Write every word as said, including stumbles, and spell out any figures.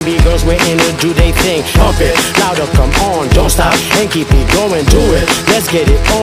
B girls waiting to do they thing. Pump it louder, come on, don't stop, and keep it going, do it. Let's get it on.